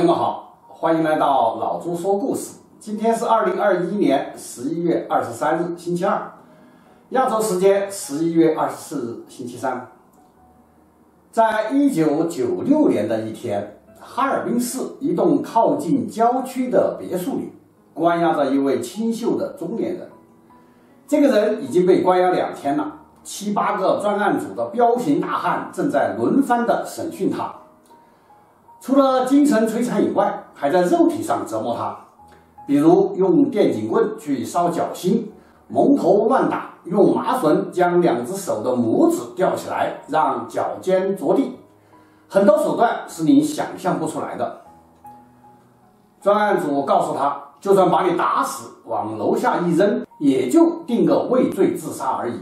友们好，欢迎来到老朱说故事。今天是2021年11月23日，星期二，亚洲时间11月24日，星期三。在1996年的一天，哈尔滨市一栋靠近郊区的别墅里，关押着一位清秀的中年人。这个人已经被关押2天了，7、8个专案组的彪形大汉正在轮番的审讯他。除了精神摧残以外，还在肉体上折磨他，比如用电警棍去烧脚心，蒙头乱打，用麻绳将2只手的拇指吊起来，让脚尖着地，很多手段是你想象不出来的。专案组告诉他，就算把你打死，往楼下一扔，也就定个畏罪自杀而已。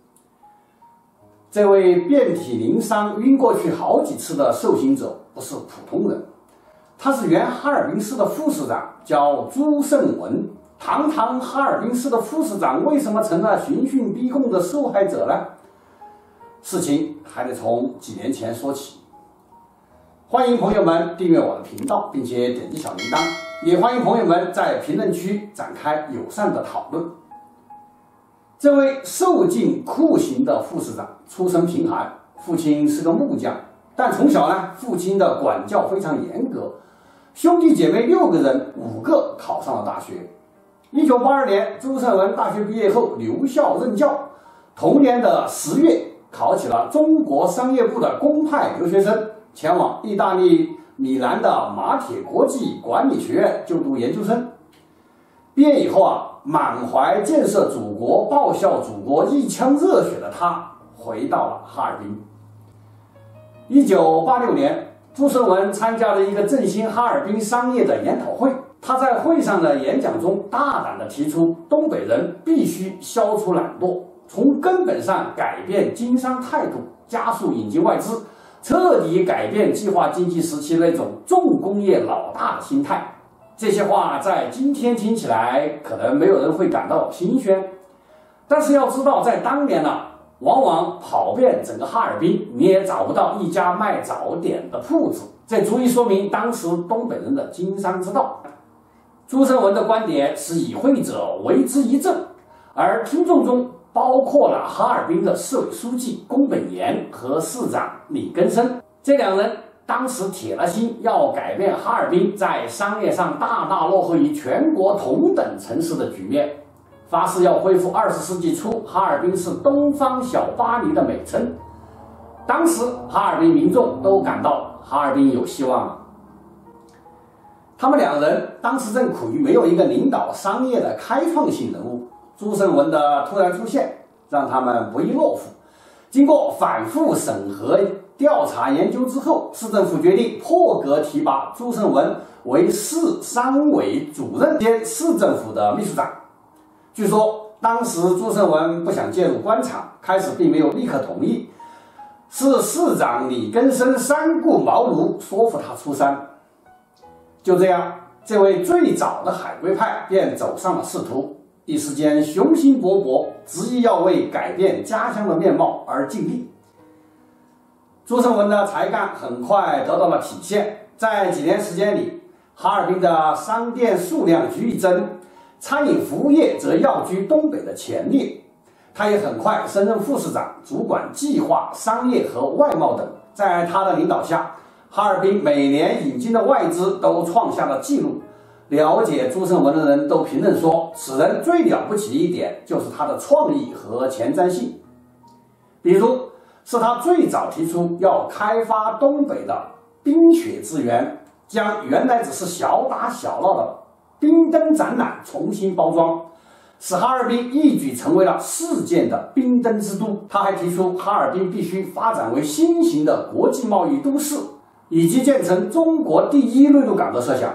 这位遍体鳞伤、晕过去好几次的受刑者不是普通人，他是原哈尔滨市的副市长，叫朱胜文。堂堂哈尔滨市的副市长，为什么成了刑讯逼供的受害者呢？事情还得从几年前说起。欢迎朋友们订阅我的频道，并且点击小铃铛，也欢迎朋友们在评论区展开友善的讨论。这位受尽酷刑的副市长出身贫寒，父亲是个木匠，但从小呢，父亲的管教非常严格，兄弟姐妹6个人，5个考上了大学。1982年，朱胜文大学毕业后留校任教，同年的10月，考起了中国商业部的公派留学生，前往意大利米兰的马铁国际管理学院就读研究生。毕业以后满怀建设祖国、报效祖国一腔热血的他回到了哈尔滨。1986年，朱胜文参加了一个振兴哈尔滨商业的研讨会。他在会上的演讲中大胆地提出，东北人必须消除懒惰，从根本上改变经商态度，加速引进外资，彻底改变计划经济时期那种重工业老大的心态。这些话在今天听起来可能没有人会感到新鲜，但是要知道，在当年往往跑遍整个哈尔滨，你也找不到一家卖早点的铺子，这足以说明当时东北人的经商之道。朱胜文的观点是以会者为之一振，而听众中包括了哈尔滨的市委书记宫本岩和市长李根生，这2人当时铁了心要改变哈尔滨在商业上大大落后于全国同等城市的局面，发誓要恢复20世纪初哈尔滨市东方小巴黎的美称。当时哈尔滨民众都感到哈尔滨有希望了。他们2人当时正苦于没有一个领导商业的开创性人物，朱胜文的突然出现让他们不亦乐乎。经过反复审核、调查研究之后，市政府决定破格提拔朱胜文为市商委主任兼市政府的秘书长。据说当时朱胜文不想介入官场，开始并没有立刻同意，是市长李根生3顾茅庐说服他出山。就这样，这位最早的海归派便走上了仕途，一时间雄心勃勃，执意要为改变家乡的面貌而尽力。朱胜文的才干很快得到了体现，在几年时间里，哈尔滨的商店数量剧一增，餐饮服务业则要居东北的前列。他也很快升任副市长，主管计划、商业和外贸等。在他的领导下，哈尔滨每年引进的外资都创下了纪录。了解朱胜文的人都评论说，此人最了不起的一点就是他的创意和前瞻性。比如，是他最早提出要开发东北的冰雪资源，将原来只是小打小闹的冰灯展览重新包装，使哈尔滨一举成为了世界的冰灯之都。他还提出哈尔滨必须发展为新型的国际贸易都市，以及建成中国第1内陆港的设想。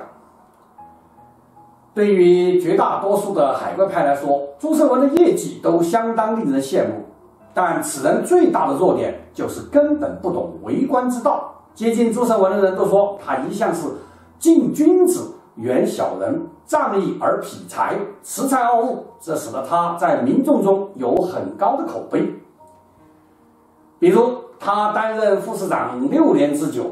对于绝大多数的海归派来说，朱胜文的业绩都相当令人羡慕，但此人最大的弱点就是根本不懂为官之道。接近朱胜文的人都说他一向是敬君子远小人，仗义而痞才，恃才傲物，这使得他在民众中有很高的口碑。比如他担任副市长6年之久，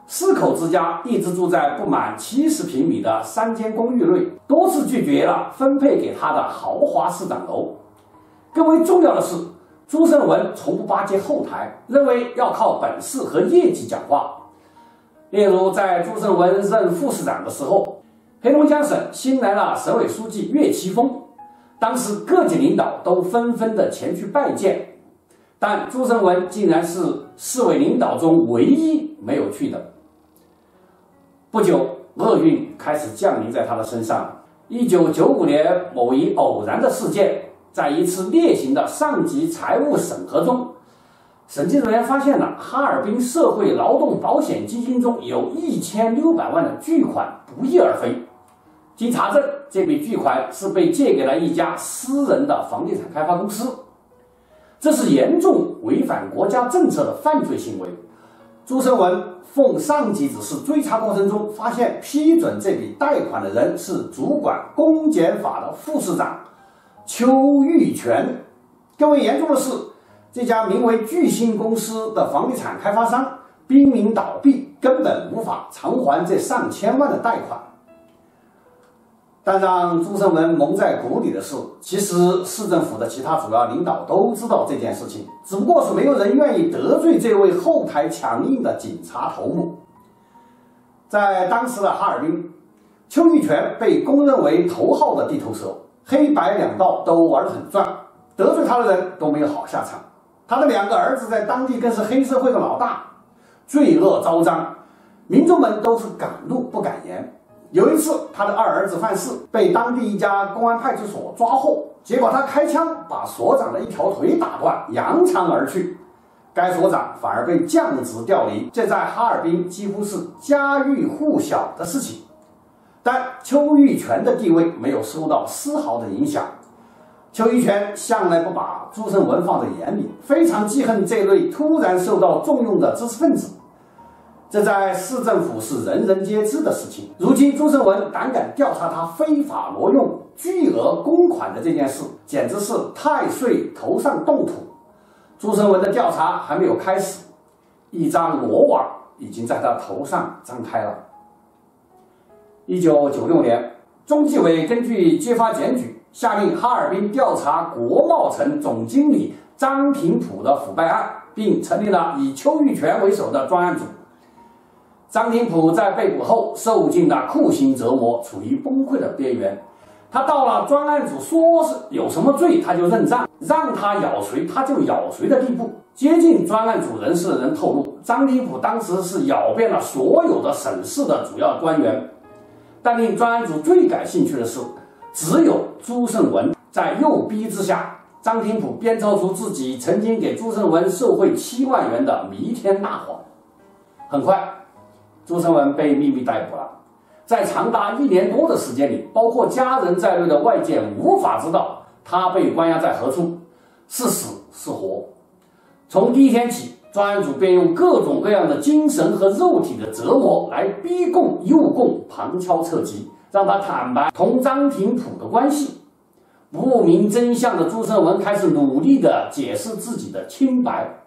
4口之家一直住在不满70平米的3间公寓内，多次拒绝了分配给他的豪华市长楼。更为重要的是，朱胜文从不巴结后台，认为要靠本事和业绩讲话。例如，在朱胜文任副市长的时候，黑龙江省新来了省委书记岳奇峰，当时各级领导都纷纷的前去拜见，但朱胜文竟然是市委领导中唯一没有去的。不久，厄运开始降临在他的身上。1995年某一偶然的事件，在一次例行的上级财务审核中，审计人员发现了哈尔滨社会劳动保险基金中有1600万的巨款不翼而飞。经查证，这笔巨款是被借给了一家私人的房地产开发公司，这是严重违反国家政策的犯罪行为。朱胜文奉上级指示追查过程中，发现批准这笔贷款的人是主管公检法的副市长邱玉泉。更为严重的是，这家名为巨星公司的房地产开发商濒临倒闭，根本无法偿还这上千万的贷款。但让朱胜文蒙在鼓里的是，其实市政府的其他主要领导都知道这件事情，只不过是没有人愿意得罪这位后台强硬的警察头目。在当时的哈尔滨，邱玉泉被公认为头号的地头蛇，黑白两道都玩得很转，得罪他的人都没有好下场。他的2个儿子在当地更是黑社会的老大，罪恶昭彰，民众们都是敢怒不敢言。有一次，他的2儿子犯事，被当地一家公安派出所抓获，结果他开枪把所长的一条腿打断，扬长而去。该所长反而被降职调离，这在哈尔滨几乎是家喻户晓的事情。但邱玉泉的地位没有受到丝毫的影响。邱玉泉向来不把朱胜文放在眼里，非常记恨这类突然受到重用的知识分子。这在市政府是人人皆知的事情。如今朱胜文胆敢调查他非法挪用巨额公款的这件事，简直是太岁头上动土。朱胜文的调查还没有开始，一张罗网已经在他头上张开了。1996年，中纪委根据揭发检举，下令哈尔滨调查国贸城总经理张廷普的腐败案，并成立了以邱玉泉为首的专案组。张廷普在被捕后受尽了酷刑折磨，处于崩溃的边缘。他到了专案组说是有什么罪他就认账，让他咬谁他就咬谁的地步。接近专案组人士的人透露，张廷普当时是咬遍了所有的省市的主要官员。但令专案组最感兴趣的是，只有朱胜文在诱逼之下，张廷普编造出自己曾经给朱胜文受贿7万元的弥天大谎。很快，朱胜文被秘密逮捕了。在长达1年多的时间里，包括家人在内的外界无法知道他被关押在何处，是死是活。从第一天起，专案组便用各种各样的精神和肉体的折磨来逼供诱供，旁敲侧击，让他坦白同张廷普的关系。不明真相的朱胜文开始努力地解释自己的清白。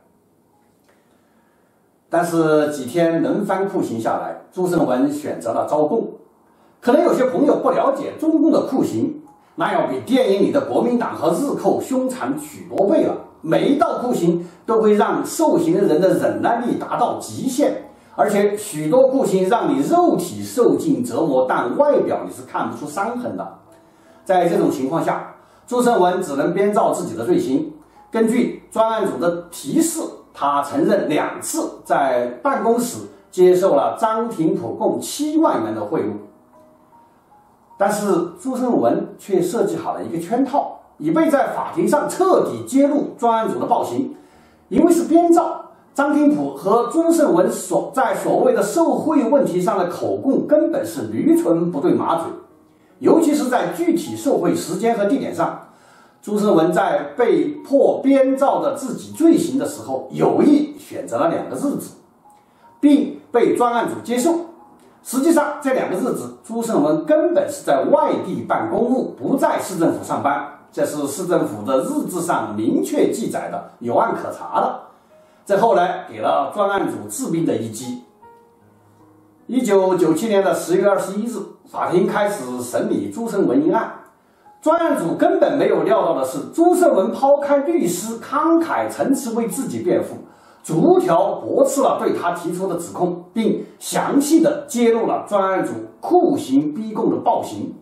但是几天轮番酷刑下来，朱胜文选择了招供。可能有些朋友不了解中共的酷刑，那要比电影里的国民党和日寇凶残许多倍了。每一道酷刑都会让受刑人的忍耐力达到极限，而且许多酷刑让你肉体受尽折磨，但外表你是看不出伤痕的。在这种情况下，朱胜文只能编造自己的罪行。根据专案组的提示，他承认2次在办公室接受了张廷普共7万元的贿赂。但是朱胜文却设计好了一个圈套，以备在法庭上彻底揭露专案组的暴行。因为是编造，张廷普和朱胜文在所谓的受贿问题上的口供根本是驴唇不对马嘴，尤其是在具体受贿时间和地点上。朱胜文在被迫编造的自己罪行的时候，有意选择了2个日子，并被专案组接受。实际上，这2个日子，朱胜文根本是在外地办公务，不在市政府上班。这是市政府的日志上明确记载的，有案可查的。这后来给了专案组治病的一击。 1997年的10月21日，法庭开始审理朱胜文一案。专案组根本没有料到的是，朱胜文抛开律师慷慨陈词为自己辩护，逐条驳斥了对他提出的指控，并详细的揭露了专案组酷刑逼供的暴行。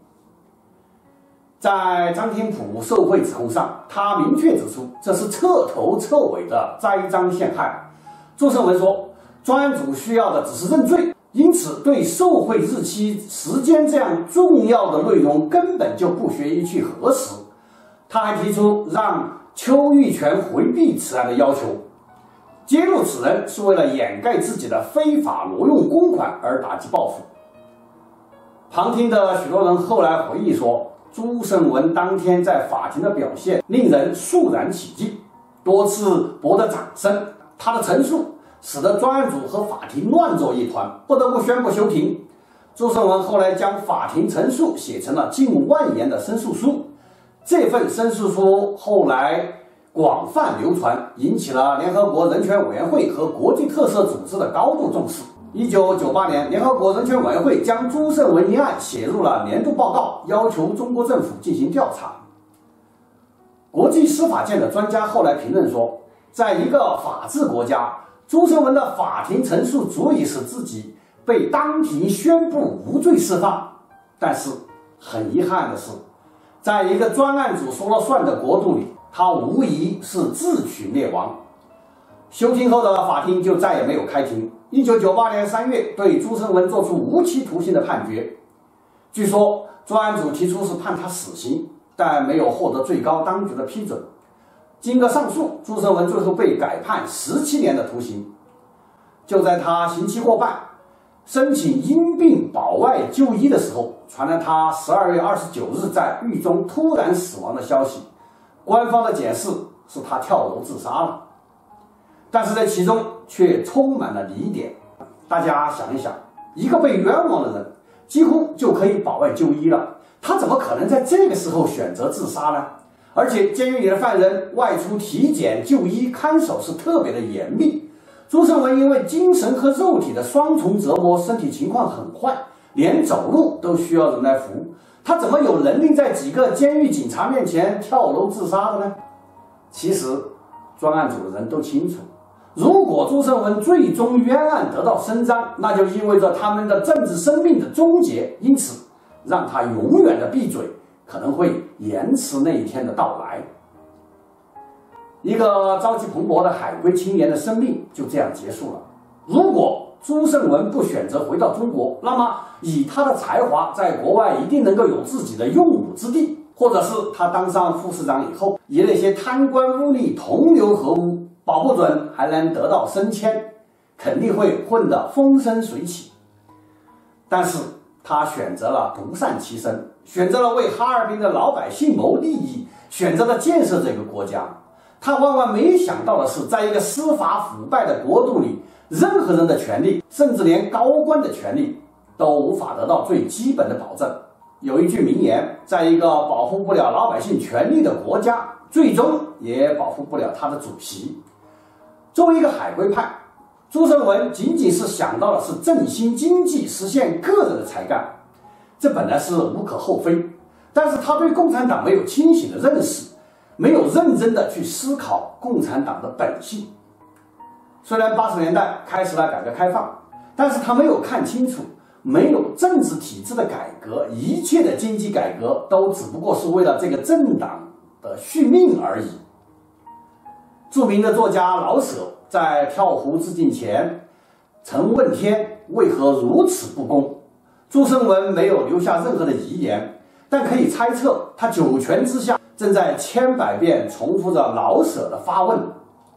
在张天普受贿指控上，他明确指出这是彻头彻尾的栽赃陷害。朱胜文说，专案组需要的只是认罪，因此对受贿日期、时间这样重要的内容根本就不需要去核实。他还提出让邱玉泉回避此案的要求，揭露此人是为了掩盖自己的非法挪用公款而打击报复。旁听的许多人后来回忆说，朱胜文当天在法庭的表现令人肃然起敬，多次博得掌声。他的陈述使得专案组和法庭乱作一团，不得不宣布休庭。朱胜文后来将法庭陈述写成了近万言的申诉书，这份申诉书后来广泛流传，引起了联合国人权委员会和国际特赦组织的高度重视。1998年，联合国人权委员会将朱胜文一案写入了年度报告，要求中国政府进行调查。国际司法界的专家后来评论说，在一个法治国家，朱胜文的法庭陈述足以使自己被当庭宣布无罪释放。但是很遗憾的是，在一个专案组说了算的国度里，他无疑是自取灭亡。休庭后的法庭就再也没有开庭。1998年3月，对朱胜文作出无期徒刑的判决。据说专案组提出是判他死刑，但没有获得最高当局的批准。经过上诉，朱胜文最后被改判17年的徒刑。就在他刑期过半，申请因病保外就医的时候，传来他12月29日在狱中突然死亡的消息。官方的解释是他跳楼自杀了，但是在其中却充满了疑点。大家想一想，一个被冤枉的人几乎就可以保外就医了，他怎么可能在这个时候选择自杀呢？而且监狱里的犯人外出体检、就医、看守是特别的严密。朱胜文因为精神和肉体的双重折磨，身体情况很坏，连走路都需要人来扶。他怎么有能力在几个监狱警察面前跳楼自杀的呢？其实专案组的人都清楚，如果朱胜文最终冤案得到伸张，那就意味着他们的政治生命的终结，因此让他永远的闭嘴可能会延迟那一天的到来。一个朝气蓬勃的海归青年的生命就这样结束了。如果朱胜文不选择回到中国，那么以他的才华，在国外一定能够有自己的用武之地，或者是他当上副市长以后，与那些贪官污吏同流合污，保不准还能得到升迁，肯定会混得风生水起。但是他选择了独善其身，选择了为哈尔滨的老百姓谋利益，选择了建设这个国家。他万万没想到的是，在一个司法腐败的国度里，任何人的权利，甚至连高官的权利都无法得到最基本的保证。有一句名言，在一个保护不了老百姓权利的国家，最终也保护不了他的主席。作为一个海归派，朱胜文仅仅是想到的是振兴经济，实现个人的才干，这本来是无可厚非。但是他对共产党没有清醒的认识，没有认真的去思考共产党的本性。虽然80年代开始了改革开放，但是他没有看清楚，没有政治体制的改革，一切的经济改革都只不过是为了这个政党的续命而已。著名的作家老舍在跳湖自尽前曾问天为何如此不公。朱胜文没有留下任何的遗言，但可以猜测他九泉之下正在千百遍重复着老舍的发问。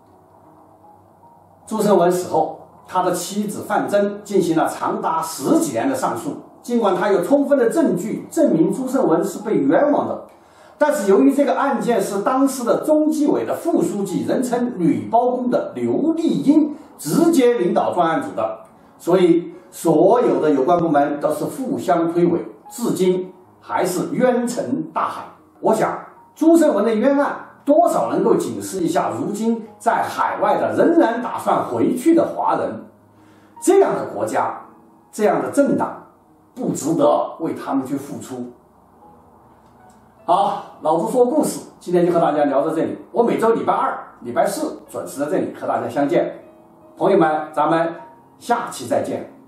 朱胜文死后，他的妻子范珍进行了长达10几年的上诉。尽管他有充分的证据证明朱胜文是被冤枉的，但是由于这个案件是当时的中纪委的副书记，人称吕包公的刘立英直接领导专案组的，所以所有的有关部门都是互相推诿，至今还是冤沉大海。我想朱胜文的冤案多少能够警示一下如今在海外的仍然打算回去的华人。这样的国家这样的政党不值得为他们去付出。好，老子说故事，今天就和大家聊到这里。我每周礼拜二、礼拜四准时在这里和大家相见。朋友们，咱们下期再见。